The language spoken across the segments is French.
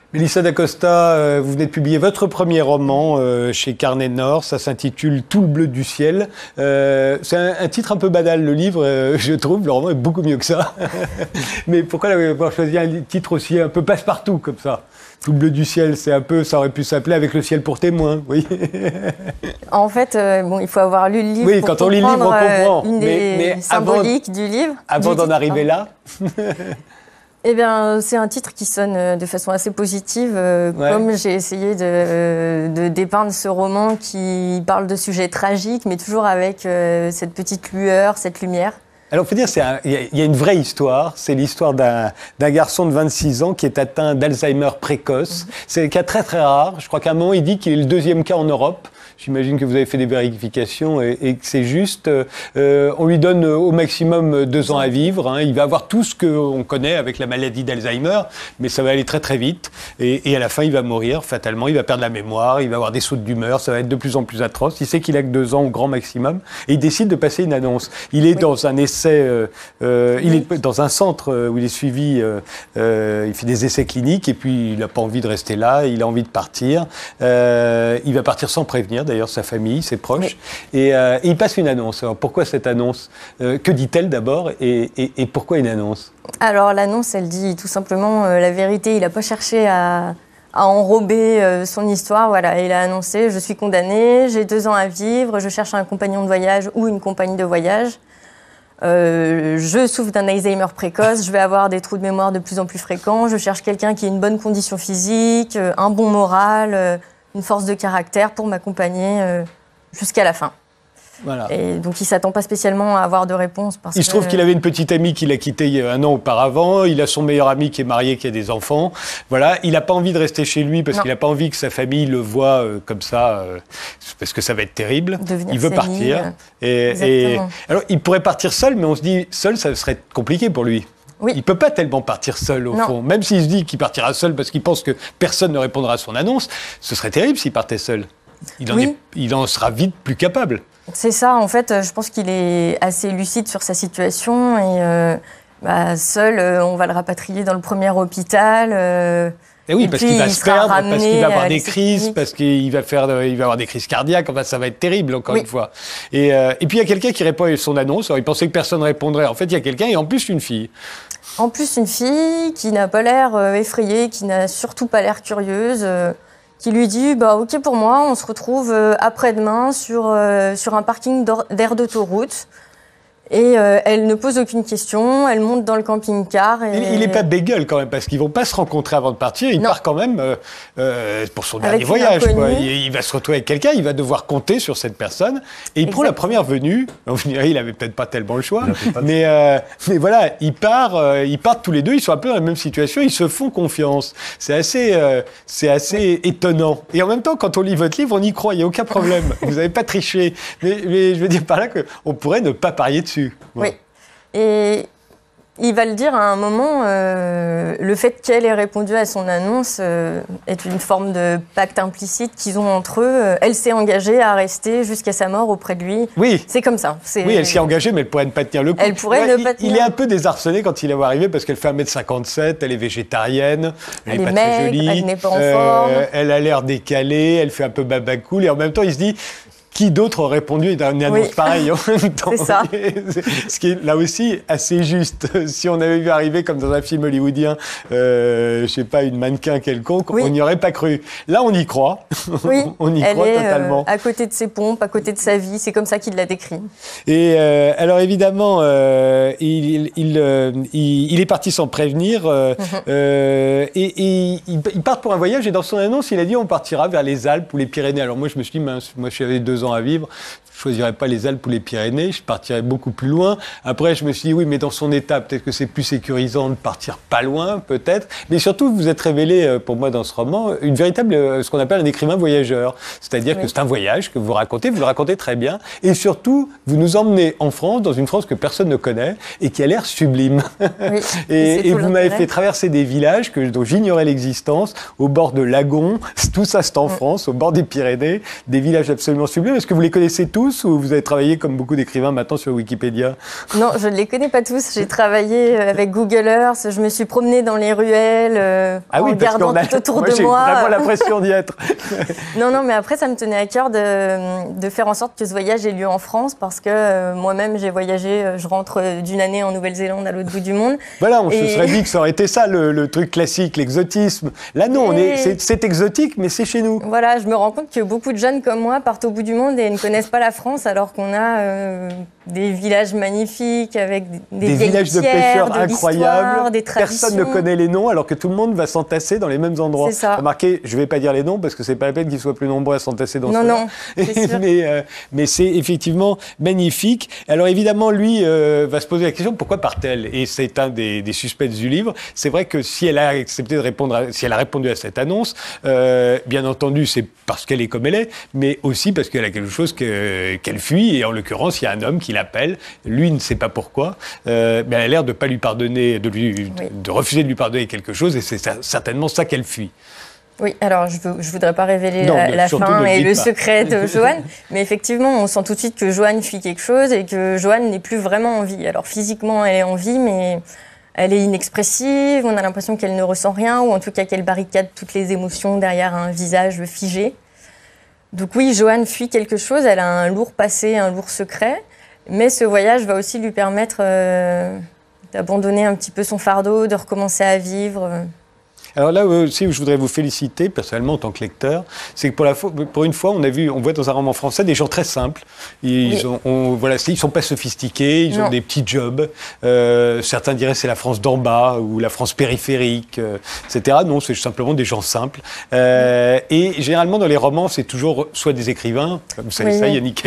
Mélissa d'Acosta, vous venez de publier votre premier roman chez Carnet Nord, ça s'intitule Tout le bleu du ciel. C'est un titre un peu banal, le livre, je trouve, le roman est beaucoup mieux que ça. Mais pourquoi avoir choisi un titre aussi un peu passe-partout comme ça? Tout le bleu du ciel, c'est un peu, ça aurait pu s'appeler Avec le ciel pour témoin, oui. En fait, il faut avoir lu le livre oui, pour quand on lit le livre, on comprend. Une des symboliques du livre. Avant d'en arriver là Eh bien, c'est un titre qui sonne de façon assez positive, comme j'ai essayé de dépeindre ce roman qui parle de sujets tragiques, mais toujours avec cette petite lueur, cette lumière. Alors, il faut dire, il y a une vraie histoire. C'est l'histoire d'un garçon de 26 ans qui est atteint d'Alzheimer précoce. C'est un cas très, très rare. Je crois qu'à un moment, il dit qu'il est le 2e cas en Europe. J'imagine que vous avez fait des vérifications et que c'est juste, on lui donne au maximum 2 ans à vivre. Hein. Il va avoir tout ce qu'on connaît avec la maladie d'Alzheimer, mais ça va aller très très vite. Et à la fin, il va mourir fatalement. Il va perdre la mémoire, il va avoir des sautes d'humeur, ça va être de plus en plus atroce. Il sait qu'il a que 2 ans au grand maximum et il décide de passer une annonce. Il est dans un essai, il est dans un centre où il est suivi, il fait des essais cliniques et puis il n'a pas envie de rester là, il a envie de partir. Il va partir sans prévenir. D'ailleurs, sa famille, ses proches. Oui. Et il passe une annonce. Alors, pourquoi cette annonce? Que dit-elle d'abord et pourquoi une annonce? Alors, l'annonce, elle dit tout simplement la vérité. Il n'a pas cherché à enrober son histoire. Voilà, il a annoncé « Je suis condamné, j'ai 2 ans à vivre, je cherche un compagnon de voyage ou une compagnie de voyage. Je souffre d'un Alzheimer précoce, je vais avoir des trous de mémoire de plus en plus fréquents. Je cherche quelqu'un qui a une bonne condition physique, un bon moral... une force de caractère pour m'accompagner jusqu'à la fin. Voilà. Et donc, il ne s'attend pas spécialement à avoir de réponse. Il se trouve qu'il avait une petite amie qu'il a quittée 1 an auparavant. Il a son meilleur ami qui est marié, qui a des enfants. Voilà. Il n'a pas envie de rester chez lui parce qu'il n'a pas envie que sa famille le voie comme ça, parce que ça va être terrible. Il veut partir. Alors, il pourrait partir seul, mais on se dit, seul, ça serait compliqué pour lui. Oui. Il ne peut pas tellement partir seul, au fond. Même s'il se dit qu'il partira seul parce qu'il pense que personne ne répondra à son annonce, ce serait terrible s'il partait seul. Il en sera vite plus capable. C'est ça, en fait, je pense qu'il est assez lucide sur sa situation. Et seul, on va le rapatrier dans le premier hôpital. Et oui, parce qu'il va se perdre, parce qu'il va avoir des crises, parce qu'il va avoir des crises cardiaques. Enfin, ça va être terrible, encore une fois. Et puis, il y a quelqu'un qui répond à son annonce. Alors, il pensait que personne ne répondrait. En fait, il y a quelqu'un, et en plus, une fille. En plus, une fille qui n'a pas l'air effrayée, qui n'a surtout pas l'air curieuse, qui lui dit « Ok pour moi, on se retrouve après-demain sur un parking d'aire d'autoroute ». Et elle ne pose aucune question, elle monte dans le camping-car. Il n'est pas bégueule quand même, parce qu'ils ne vont pas se rencontrer avant de partir. Il part quand même pour son dernier voyage. Il va se retrouver avec quelqu'un, il va devoir compter sur cette personne. Et il prend la première venue. Vous direz, il n'avait peut-être pas tellement le choix. Mais voilà, ils partent tous les deux, ils sont un peu dans la même situation, ils se font confiance. C'est assez étonnant. Et en même temps, quand on lit votre livre, on y croit, il n'y a aucun problème. Vous n'avez pas triché. Mais je veux dire par là qu'on pourrait ne pas parier dessus. Oui, et il va le dire à un moment, le fait qu'elle ait répondu à son annonce est une forme de pacte implicite qu'ils ont entre eux. Elle s'est engagée à rester jusqu'à sa mort auprès de lui. Oui. C'est comme ça. Oui, elle s'est engagée, mais elle pourrait ne pas tenir le coup. Elle pourrait ne pas tenir. Il est un peu désarçonné quand il est arrivé parce qu'elle fait 1m57, elle est végétarienne, elle n'est pas très jolie. Elle n'est pas en forme. Elle a l'air décalée, elle fait un peu babacool et en même temps, il se dit... Qui d'autre aurait répondu à une annonce pareille en même temps? C'est ça. Ce qui est là aussi assez juste. Si on avait vu arriver comme dans un film hollywoodien, je sais pas, une mannequin quelconque, on n'y aurait pas cru. Là, on y croit. Oui, on y croit totalement. À côté de ses pompes, à côté de sa vie, c'est comme ça qu'il l'a décrit. Et alors évidemment, il est parti sans prévenir. Et il part pour un voyage et dans son annonce, il a dit on partira vers les Alpes ou les Pyrénées. Alors moi, je me suis dit, mince, moi, j'avais 2 ans à vivre. Je ne choisirais pas les Alpes ou les Pyrénées, je partirais beaucoup plus loin. Après, je me suis dit, oui, mais dans son état, peut-être que c'est plus sécurisant de partir pas loin, peut-être. Mais surtout, vous êtes révélé, pour moi, dans ce roman, une véritable, ce qu'on appelle un écrivain voyageur. C'est-à-dire que c'est un voyage que vous le racontez très bien. Et surtout, vous nous emmenez en France, dans une France que personne ne connaît et qui a l'air sublime. Oui, et vous m'avez fait traverser des villages dont j'ignorais l'existence, au bord de lagons. Tout ça, c'est en France, au bord des Pyrénées. Des villages absolument sublimes. Est-ce que vous les connaissez tous? tous ou vous avez travaillé comme beaucoup d'écrivains maintenant sur Wikipédia? Non, je ne les connais pas tous. J'ai travaillé avec Google Earth, je me suis promenée dans les ruelles en regardant tout autour de moi. J'ai vraiment l'impression d'y être. Non, mais après, ça me tenait à cœur de faire en sorte que ce voyage ait lieu en France parce que moi-même, j'ai voyagé, je rentre d'une année en Nouvelle-Zélande à l'autre bout du monde. Voilà, on se serait dit que ça aurait été ça, le truc classique, l'exotisme. Là, non, c'est exotique, mais c'est chez nous. Voilà, je me rends compte que beaucoup de jeunes comme moi partent au bout du monde et ne connaissent pas la France alors qu'on a des villages magnifiques avec des villages de pêcheurs incroyables. Des traditions. Personne ne connaît les noms alors que tout le monde va s'entasser dans les mêmes endroits. C'est ça. Remarquez, je ne vais pas dire les noms parce que c'est pas la peine qu'ils soient plus nombreux à s'entasser dans Non, c'est sûr. mais c'est effectivement magnifique. Alors évidemment, lui va se poser la question pourquoi part-elle? Et c'est un des suspects du livre. C'est vrai que si elle a accepté de répondre, si elle a répondu à cette annonce, bien entendu, c'est parce qu'elle est comme elle est, mais aussi parce qu'elle a quelque chose qu'elle fuit. Et en l'occurrence, il y a un homme qui l'appelle. Lui ne sait pas pourquoi, mais elle a l'air de pas lui pardonner, de refuser de lui pardonner quelque chose. Et c'est certainement ça qu'elle fuit. Oui, alors je voudrais pas révéler la fin et le secret de Joanne, mais effectivement, on sent tout de suite que Joanne fuit quelque chose et que Joanne n'est plus vraiment en vie. Alors physiquement, elle est en vie, mais elle est inexpressive, on a l'impression qu'elle ne ressent rien, ou en tout cas qu'elle barricade toutes les émotions derrière un visage figé. Donc oui, Joanne fuit quelque chose, elle a un lourd passé, un lourd secret, mais ce voyage va aussi lui permettre d'abandonner un petit peu son fardeau, de recommencer à vivre. Alors là aussi où je voudrais vous féliciter personnellement en tant que lecteur, c'est que pour une fois on voit dans un roman français des gens très simples. Ils sont pas sophistiqués, ils ont des petits jobs. Certains diraient c'est la France d'en bas ou la France périphérique, etc. Non, c'est simplement des gens simples. Et généralement dans les romans c'est toujours soit des écrivains, comme vous savez ça, Yannick.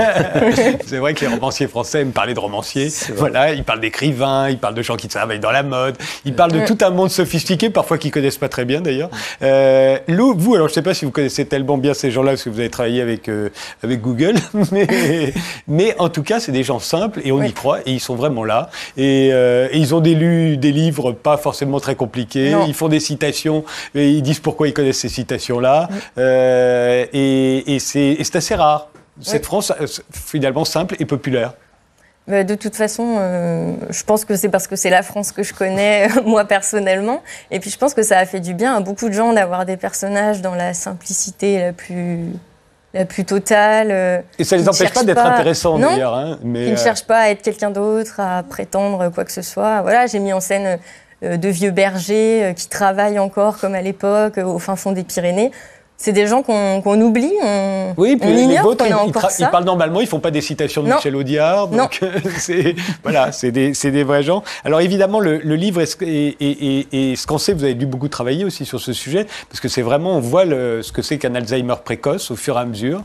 C'est vrai que les romanciers français aiment parler de romanciers. Voilà, ils parlent d'écrivains, ils parlent de gens qui travaillent dans la mode, ils parlent de tout un monde sophistiqué, parfois qui connaissent pas très bien d'ailleurs. Vous, alors je sais pas si vous connaissez tellement bien ces gens-là parce que vous avez travaillé avec Google, mais en tout cas c'est des gens simples et on y croit et ils sont vraiment là et ils ont lu des livres pas forcément très compliqués. Ils font des citations et ils disent pourquoi ils connaissent ces citations-là et c'est assez rare. Cette France finalement simple et populaire. De toute façon, je pense que c'est parce que c'est la France que je connais, moi, personnellement. Et puis, je pense que ça a fait du bien à beaucoup de gens d'avoir des personnages dans la simplicité la plus totale. Et ça ne les empêche pas d'être intéressants, d'ailleurs. Hein, ils ne cherchent pas à être quelqu'un d'autre, à prétendre quoi que ce soit. Voilà, j'ai mis en scène de vieux bergers qui travaillent encore, comme à l'époque, au fin fond des Pyrénées. C'est des gens qu'on oublie, on ignore qu'on a encore ça. Ils parlent normalement, ils font pas des citations de Michel Audiard, donc c'est des vrais gens. Alors évidemment, le livre et ce qu'on sait, vous avez dû beaucoup travailler aussi sur ce sujet, parce que c'est vraiment, on voit ce que c'est qu'un Alzheimer précoce au fur et à mesure,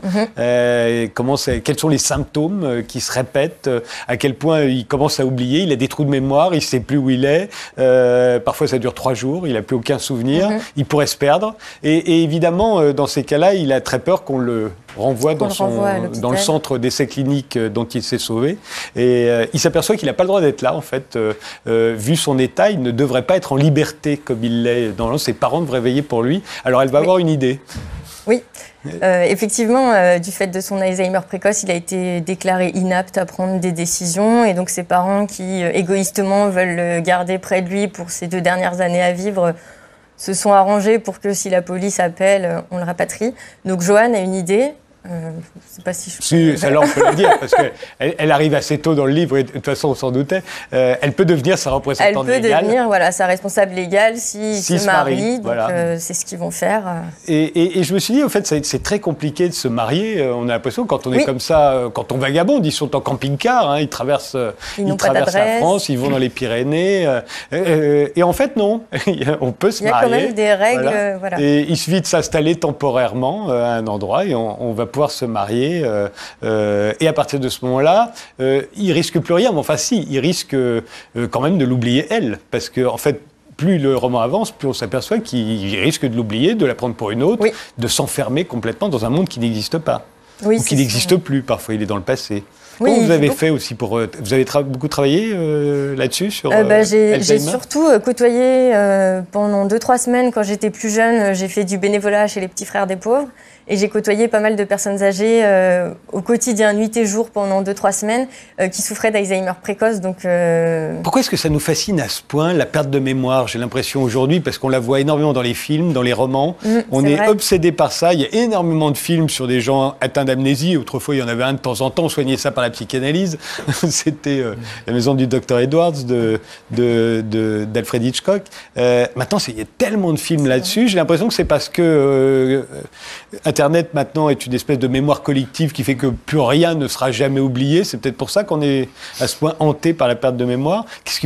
quels sont les symptômes qui se répètent, à quel point il commence à oublier, il a des trous de mémoire, il sait plus où il est, parfois ça dure 3 jours, il a plus aucun souvenir, il pourrait se perdre, et évidemment, dans ces cas-là, il a très peur qu'on le renvoie dans le centre d'essais cliniques dont il s'est sauvé. Et il s'aperçoit qu'il n'a pas le droit d'être là, en fait. Vu son état, il ne devrait pas être en liberté comme il l'est. Ses parents devraient veiller pour lui. Alors, elle va avoir une idée. Oui, effectivement, du fait de son Alzheimer précoce, il a été déclaré inapte à prendre des décisions. Et donc, ses parents qui, égoïstement, veulent le garder près de lui pour ses 2 dernières années à vivre, se sont arrangés pour que si la police appelle, on le rapatrie. Donc Joanne a une idée. Je ne sais pas si je peux... Si, celle-là, on peut le dire, parce qu'elle arrive assez tôt dans le livre, et de toute façon, on s'en doutait. Elle peut devenir sa représentante légale. Elle peut devenir sa responsable légale s'il se marie. Donc, c'est ce qu'ils vont faire. Et je me suis dit, en fait, c'est très compliqué de se marier. On a l'impression, quand on est comme ça, quand on vagabonde, ils sont en camping-car, ils traversent la France, ils vont dans les Pyrénées. Et en fait, non. On peut se marier. Il y a quand même des règles. Voilà. Et il suffit de s'installer temporairement à un endroit et on va pouvoir se marier et à partir de ce moment-là, il risque plus rien, mais enfin si, il risque quand même de l'oublier elle, parce que en fait, plus le roman avance, plus on s'aperçoit qu'il risque de l'oublier, de la prendre pour une autre, de s'enfermer complètement dans un monde qui n'existe pas, ou qui n'existe plus, parfois il est dans le passé. Comment vous avez fait aussi pour... Vous avez beaucoup travaillé là-dessus sur j'ai surtout côtoyé pendant 2-3 semaines, quand j'étais plus jeune, j'ai fait du bénévolat chez les Petits Frères des Pauvres. Et j'ai côtoyé pas mal de personnes âgées au quotidien, nuit et jour, pendant 2-3 semaines, qui souffraient d'Alzheimer précoce. Donc, Pourquoi est-ce que ça nous fascine à ce point, la perte de mémoire? J'ai l'impression aujourd'hui, parce qu'on la voit énormément dans les films, dans les romans. On est obsédé par ça. Il y a énormément de films sur des gens atteints d'amnésie. Autrefois, il y en avait un de temps en temps. On soignait ça par la psychanalyse. C'était La maison du docteur Edwards d'Alfred Hitchcock. Maintenant, il y a tellement de films là-dessus. J'ai l'impression que c'est parce que Internet, maintenant, est une espèce de mémoire collective qui fait que plus rien ne sera jamais oublié. C'est peut-être pour ça qu'on est à ce point hanté par la perte de mémoire. Qu'est-ce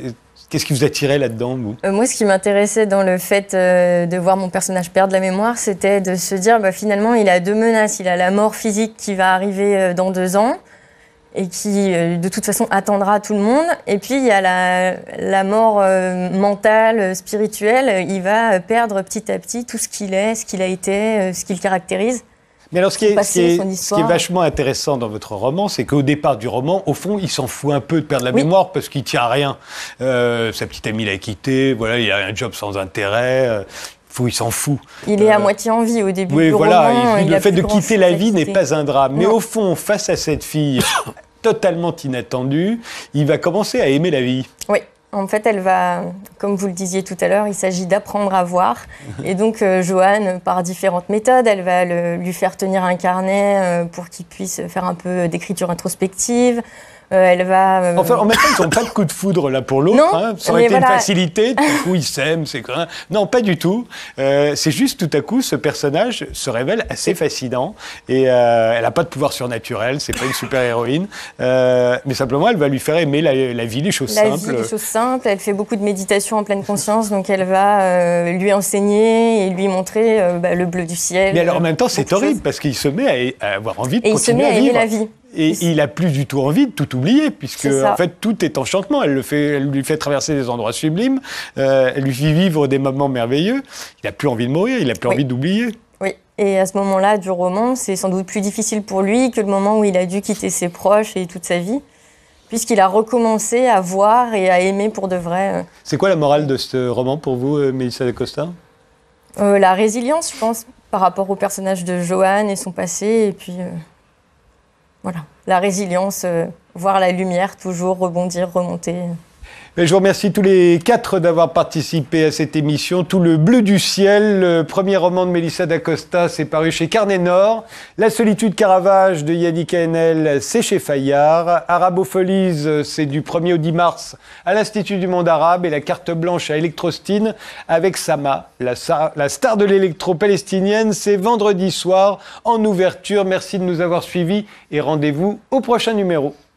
qui vous attirait là-dedans, vous? Moi, ce qui m'intéressait dans le fait de voir mon personnage perdre la mémoire, c'était de se dire, finalement, il a deux menaces. Il a la mort physique qui va arriver dans 2 ans et qui, de toute façon, attendra tout le monde. Et puis, il y a la mort mentale, spirituelle. Il va perdre petit à petit tout ce qu'il est, ce qu'il a été, ce qui le caractérise. Mais alors, ce qui est vachement intéressant dans votre roman, c'est qu'au départ du roman, au fond, il s'en fout un peu de perdre la mémoire parce qu'il tient à rien. Sa petite amie l'a quitté, voilà, il a un job sans intérêt. Il s'en fout. Il est à moitié en vie au début du roman. Le fait de quitter la vie n'est pas un drame. Mais au fond, face à cette fille totalement inattendue, il va commencer à aimer la vie. Oui. En fait, elle va, comme vous le disiez tout à l'heure, il s'agit d'apprendre à voir. Et donc, Joanne, par différentes méthodes, elle va lui faire tenir un carnet pour qu'il puisse faire un peu d'écriture introspective. Elle va... Enfin, en même temps, ils n'ont pas de coup de foudre l'un pour l'autre. Hein. Ça aurait été une facilité. Tout à coup, ils s'aiment. Non, pas du tout. C'est juste, tout à coup, ce personnage se révèle assez fascinant. Et elle n'a pas de pouvoir surnaturel. C'est pas une super-héroïne. Mais simplement, elle va lui faire aimer la vie, les choses simples. La vie, les choses simples. Elle fait beaucoup de méditation en pleine conscience. Donc, elle va lui enseigner et lui montrer le bleu du ciel. Mais alors, en même temps, c'est horrible parce qu'il se met à avoir envie de continuer à vivre. Et il se met à aimer la vie. Et il n'a plus du tout envie de tout oublier, puisque en fait tout est enchantement. Elle lui fait traverser des endroits sublimes, elle lui fait vivre des moments merveilleux. Il n'a plus envie de mourir, il n'a plus envie d'oublier. Oui, et à ce moment-là du roman, c'est sans doute plus difficile pour lui que le moment où il a dû quitter ses proches et toute sa vie, puisqu'il a recommencé à voir et à aimer pour de vrai. C'est quoi la morale de ce roman pour vous, Mélissa Dacosta? La résilience, je pense, par rapport au personnage de Joanne et son passé, et puis... Voilà, la résilience, voir la lumière, toujours rebondir, remonter. Je vous remercie tous les 4 d'avoir participé à cette émission. Tout le bleu du ciel, le premier roman de Mélissa Dacosta, c'est paru chez Carnet Nord. La solitude Caravage de Yannick Haenel, c'est chez Fayard. Arabofolies, c'est du 1er au 10 mars à l'Institut du monde arabe. Et la carte blanche à Electrostine avec Sama, la star de l'électro-palestinienne. C'est vendredi soir en ouverture. Merci de nous avoir suivis et rendez-vous au prochain numéro.